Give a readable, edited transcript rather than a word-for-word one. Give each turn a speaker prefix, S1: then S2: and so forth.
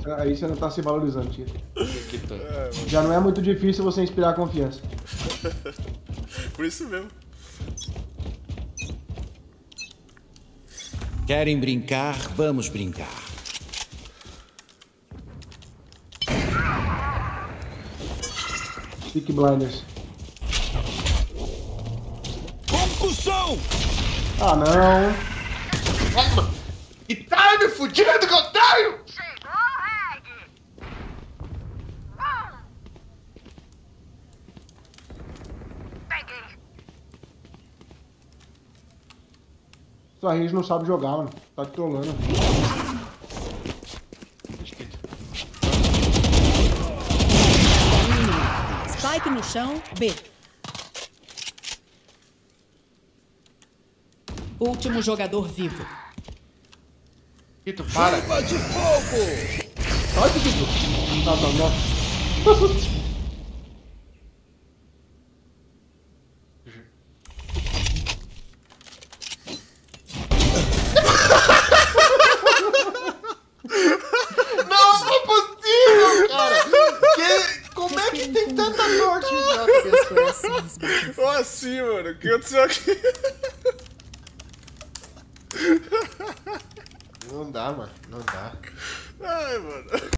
S1: Aí você não tá se valorizando, tio.
S2: É,
S1: Já não é muito difícil você inspirar confiança.
S2: por isso mesmo.
S3: Querem brincar? Vamos brincar.
S1: Peaky Blinders.
S3: Concussão!
S1: Ah, não.
S2: Que time fudido que eu tenho!
S4: Chegou, Reg! Peguei.
S1: Sua Rage não sabe jogar, mano. Tá te trolando.
S5: Spike no chão, B. Último jogador vivo.
S2: Tito, para!
S1: Sai, Tito. Tá, não.
S2: Não é possível, cara! Como é que tem tanta sorte,
S5: Seus corações batem.
S2: Como assim, mano? O que aconteceu aqui? Não dá, mano. Não dá. Ai, mano.